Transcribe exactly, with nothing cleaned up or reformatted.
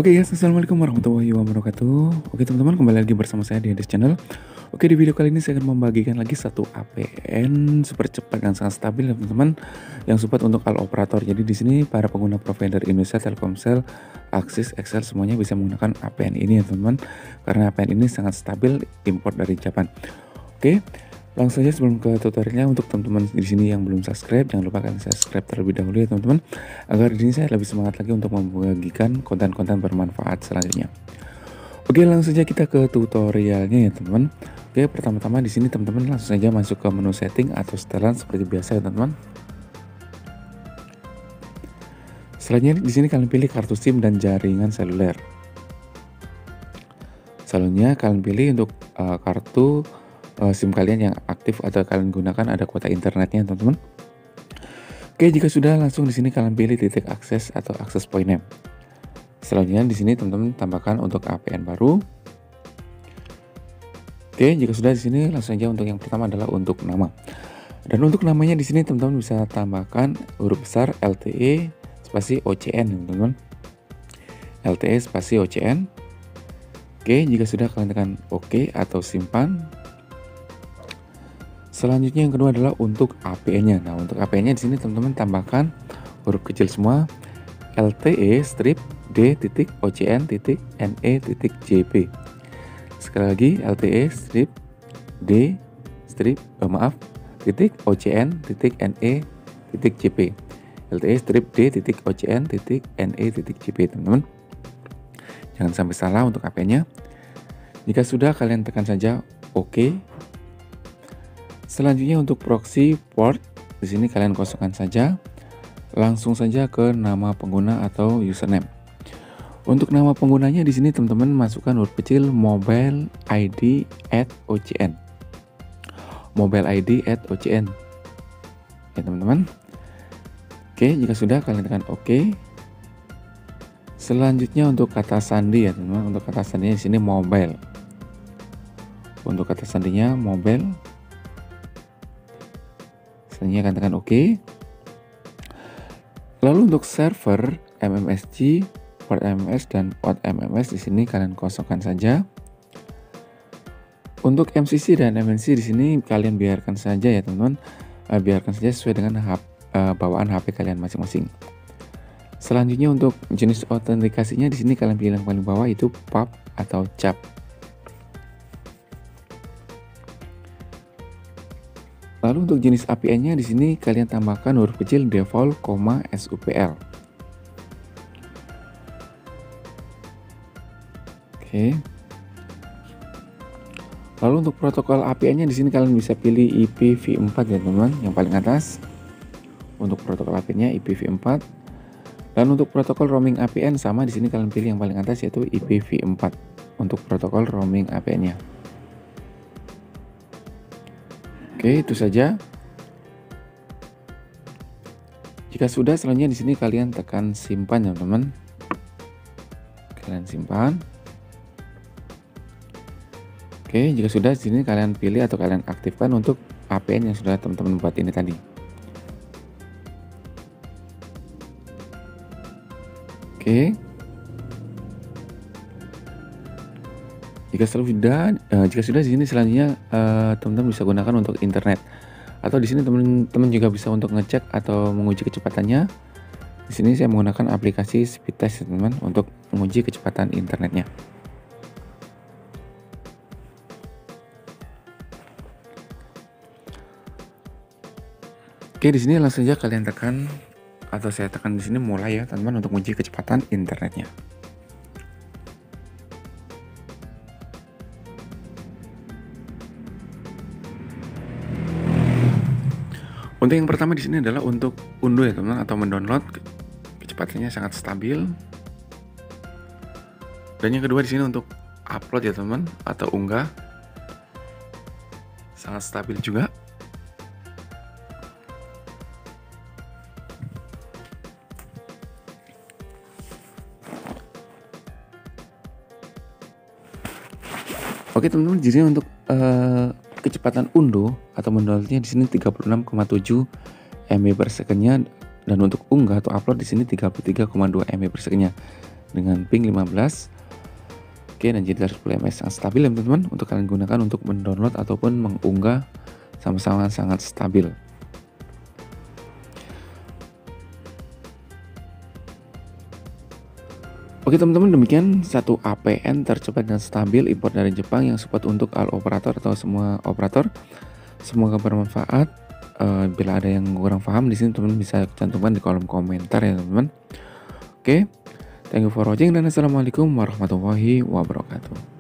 Oke guys, assalamualaikum warahmatullahi wabarakatuh. Oke teman-teman, kembali lagi bersama saya di Ades Channel. Oke, di video kali ini saya akan membagikan lagi satu A P N super cepat dan sangat stabil ya teman-teman, yang support untuk all operator. Jadi di sini para pengguna provider Indonesia, Telkomsel, Axis, XL semuanya bisa menggunakan A P N ini ya teman-teman, karena A P N ini sangat stabil, import dari Jepang. Oke. Langsung saja sebelum ke tutorialnya, untuk teman-teman di sini yang belum subscribe, jangan lupa kalian subscribe terlebih dahulu ya teman-teman, agar di sini saya lebih semangat lagi untuk membagikan konten-konten bermanfaat selanjutnya. Oke, langsung saja kita ke tutorialnya ya teman-teman. Oke, pertama-tama di sini teman-teman langsung saja masuk ke menu setting atau setelan seperti biasa ya teman-teman. Selanjutnya di sini kalian pilih kartu SIM dan jaringan seluler. Selanjutnya kalian pilih untuk uh, kartu SIM kalian yang aktif atau kalian gunakan ada kuota internetnya teman-teman. Oke, jika sudah, langsung di sini kalian pilih titik akses atau access point name. Selanjutnya di sini teman-teman tambahkan untuk A P N baru. Oke, jika sudah, di sini langsung saja untuk yang pertama adalah untuk nama. Dan untuk namanya di sini teman-teman bisa tambahkan huruf besar L T E spasi O C N teman-teman. L T E spasi O C N. Oke, jika sudah kalian tekan OK atau simpan. Selanjutnya yang kedua adalah untuk A P N-nya. Nah, untuk A P N-nya di sini teman-teman tambahkan huruf kecil semua L T E strip D titik O C N titik N E titik J P. Sekali lagi L T E strip D strip oh, maaf titik O C N titik N E titik J P. L T E strip D titik O C N titik N E titik J P teman-teman. Jangan sampai salah untuk A P N-nya. Jika sudah, kalian tekan saja OK. Selanjutnya untuk proxy port, di sini kalian kosongkan saja. Langsung saja ke nama pengguna atau username. Untuk nama penggunanya di sini teman-teman masukkan huruf kecil mobile I D at O C N. Mobile I D at O C N. Ya teman-teman. Oke, jika sudah kalian tekan OK. Selanjutnya untuk kata sandi ya teman-teman. Untuk kata sandinya di sini mobile. Untuk kata sandinya mobile. Selanjutnya akan tekan OK. Lalu untuk server M M S G, port M M S dan port M M S di sini kalian kosongkan saja. Untuk M C C dan M N C di sini kalian biarkan saja ya teman-teman. Uh, biarkan saja sesuai dengan uh, bawaan H P kalian masing-masing. Selanjutnya untuk jenis autentikasinya di sini kalian pilih yang paling bawah, itu P A P atau C A P. Lalu untuk jenis A P N-nya di sini kalian tambahkan huruf kecil default, S U P L. Oke. Lalu untuk protokol A P N-nya di sini kalian bisa pilih I P v empat ya teman-teman, yang paling atas. Untuk protokol A P N-nya I P v empat. Dan untuk protokol roaming A P N sama, di sini kalian pilih yang paling atas yaitu I P v empat untuk protokol roaming A P N-nya. Oke, itu saja. Jika sudah, selanjutnya di sini kalian tekan simpan ya teman-teman. Kalian simpan. Oke, jika sudah, di sini kalian pilih atau kalian aktifkan untuk A P N yang sudah teman-teman buat ini tadi. Oke. Jika sudah, uh, jika sudah di sini selanjutnya uh, teman-teman bisa gunakan untuk internet. Atau di sini teman-teman juga bisa untuk ngecek atau menguji kecepatannya. Di sini saya menggunakan aplikasi Speedtest teman-teman untuk menguji kecepatan internetnya. Oke, di sini langsung saja kalian tekan atau saya tekan di sini mulai ya teman-teman untuk menguji kecepatan internetnya. Untuk yang pertama di sini adalah untuk unduh ya teman-teman atau mendownload, kecepatannya sangat stabil. Dan yang kedua di sini untuk upload ya teman-teman atau unggah, sangat stabil juga. Oke teman-teman, jadi untuk uh, kecepatan unduh atau mendownloadnya di sini tiga puluh enam koma tujuh M B per second-nya, dan untuk unggah atau upload di sini tiga puluh tiga koma dua M B per second-nya. dengan ping lima belas. Oke, dan G D R sepuluh M S yang stabil ya teman-teman, untuk kalian gunakan untuk mendownload ataupun mengunggah sama-sama sangat stabil. Oke teman-teman, demikian satu A P N tercepat dan stabil import dari Jepang yang support untuk all operator atau semua operator. Semoga bermanfaat. Uh, bila ada yang kurang paham di sini teman-teman bisa cantumkan di kolom komentar ya teman-teman. Oke, thank you for watching dan assalamualaikum warahmatullahi wabarakatuh.